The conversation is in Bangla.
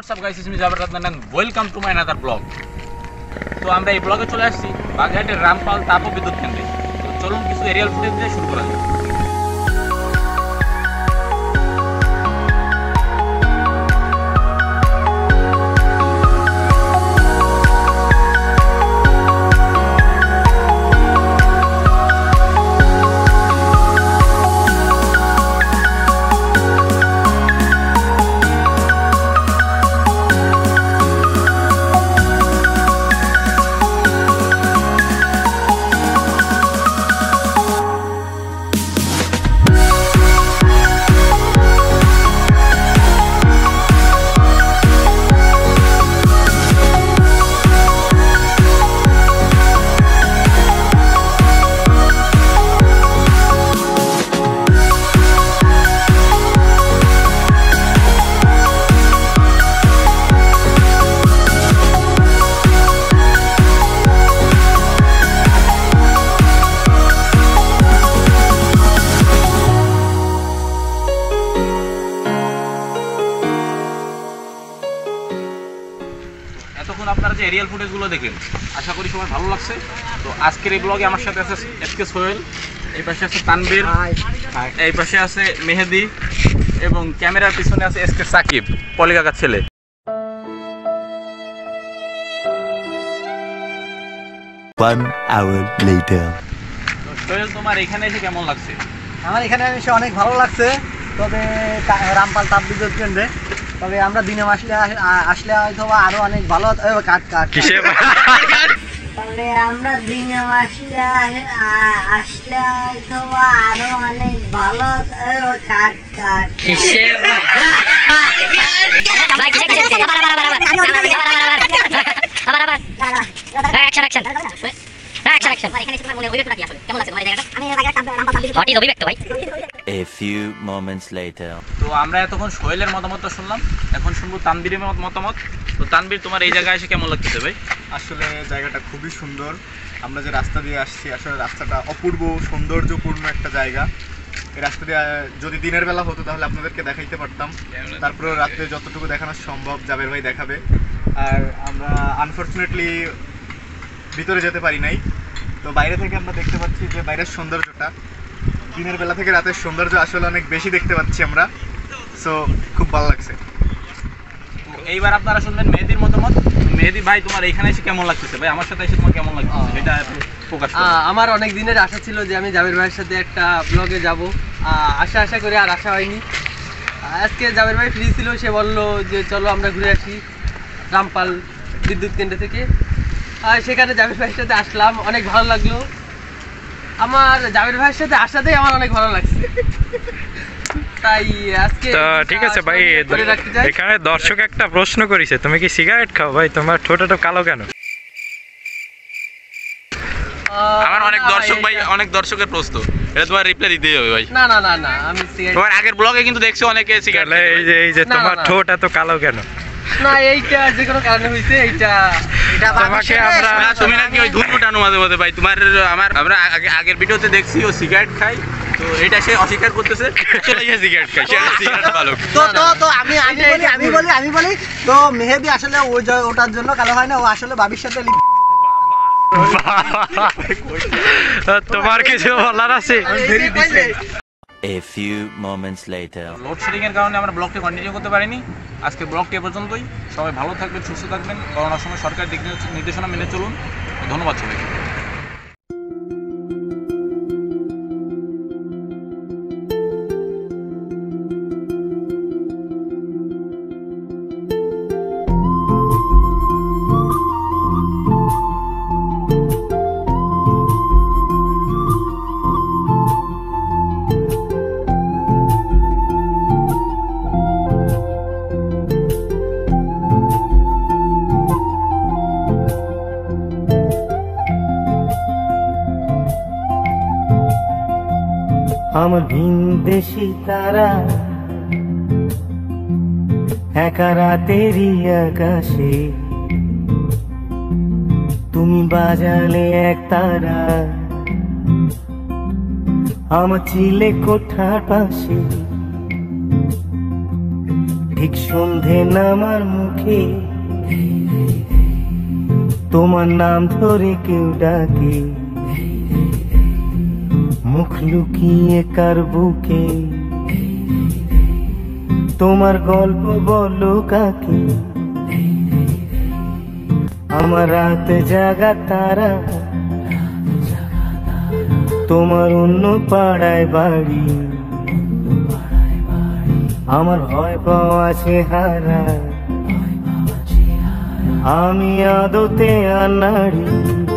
What's up guys, it's me Adnan and welcome to my another vlog. তো আমরা এই ব্লগে চলে আসছি বাগেরহাটের রামপাল তাপবিদ্যুৎ কেন্দ্রে। তো চলুন কিছু এরিয়াল ফুটেজ দিয়ে শুরু করা যাক। এতক্ষণ আপনারা যে এরিয়াল ফুটেজগুলো দেখেন আশা করি সবার ভালো লাগছে। তো আজকের এই ব্লগে আমার সাথে আছে এসকে সোহেল, এই পাশে আছে তানবীর, এই পাশে আছে মেহেদি এবং ক্যামেরার পিছনে আছে এসকে সাকিব, পলি কাকার ছেলে। সোহেল, তোমার এখানে এসে কেমন লাগছে? আমার এখানে এসে অনেক ভালো লাগছে। তবে রামপাল তাপবিদ্যুৎ কেন্দ্রে তবে আমরা দিনে আসলে হয়তো আরো অনেক ভালো তবে আমরা দিনে আসলে হয়তো আরো অনেক ভালো A few moments later. তো আমরা এতক্ষণ সোহেলের মতামতটা শুনলাম, এখন শুনবো তানবীরের মতামত। তো তানবীর, তোমার এই জায়গায় এসে কেমন লাগতেছে ভাই? আসলে জায়গাটা খুবই সুন্দর। আমরা যে রাস্তা দিয়ে আসছি আসলে রাস্তাটা অপূর্ব সৌন্দর্যপূর্ণ একটা জায়গা। এই রাস্তা দিয়ে যদি দিনের বেলা হতো তাহলে আপনাদেরকে দেখাইতে পারতাম, তারপরে রাত্রে যতটুকু দেখানো সম্ভব জাবের ভাই দেখাবে। আর আমরা আনফর্চুনেটলি ভিতরে যেতে পারি নাই। তো বাইরে থেকে আমরা দেখতে পাচ্ছি যে বাইরের সৌন্দর্যটা দিনের বেলা থেকে রাতের সৌন্দর্য আসলে অনেক বেশি দেখতে পাচ্ছি আমরা। সো খুব ভালো লাগছে। তো এইবার আপনারা শুনবেন মেহেদির মতামত। মেহেদি ভাই, তোমার এখানে এসে কেমন লাগতেছে? ভাই আমার সাথে এসে তোমার কেমন লাগতেছে সেটা প্রকাশ করো। আমার অনেক দিনের আশা ছিল যে আমি জাবের ভাইয়ের সাথে একটা ব্লগে যাব, আশা করে আর আশা হয়নি। আজকে জাবের ভাই ফ্রি ছিল, সে বললো যে চলো আমরা ঘুরে আসি রামপাল বিদ্যুৎ কেন্দ্র থেকে। আর সেখানে জাবের ভাইয়ের সাথে আসলাম, অনেক ভালো লাগলো। আমার জাবের ভাইয়ের সাথে আসাতেই আমার অনেক ভালো লাগছে। তাই আজকে ঠিক আছে ভাই, এখানে দর্শক একটা প্রশ্ন করেছে, তুমি কি সিগারেট খাও? ভাই তোমার ঠোঁটটা কালো কেন? আমার অনেক দর্শকের প্রশ্ন, এটা তোমার রিপ্লাই দিতেই হবে ভাই। না না না না, আমি সিগারেট, তোমার আগের ব্লগে কিন্তু দেখছি অনেকে সিগারেট। এই যে তোমার ঠোঁট এত কালো কেন? না, এইটা যে কোনো কারণে হইছে। এইটা তোমাকে আমরা তুমি নাকি ওই ধূপ টানো মাঝে মাঝে ভাই। তোমার আমরা আগের ভিডিওতে দেখছি ও সিগারেট খায়, তো এটা সে অস্বীকার করতেছে। চলে গিয়ে সিগারেট খায়, সিগারেট ভালো। তো আমি বলি তো মেহেদি আসলে ওটার জন্য কালো হয় না, ও আসলে ভাবির সাথে। তোমার কিছু বলার আছে? A few moments later. Load shedding এর কারণে আমরা ব্লগটি কন্টিনিউ করতে পারিনি। আজকে ব্লগটি এ পর্যন্তই। সবাই ভালো থাকবেন, সুস্থ থাকবেন, করোনার সময় সরকারের দিক নির্দেশনা মেনে চলুন। ধন্যবাদ সবাইকে। আমার ভিনদেশি তারা একা রাতেরই আকাশে, তুমি বাজালে এক তারা আমার চিলে কোঠার পাশে। ঠিক সন্ধে নামার মুখে তোমার নাম ধরে কেউ ডাকে, মুখ লুকিয়ে কার বুকে তোমার গল্প বলো কাকে। আমার রাত জাগা তারা, তোমার অন্য পাড়ায় বাড়ি, আমার ভয় পাওয়া চেহারা, আমি আদতে আনাড়ি।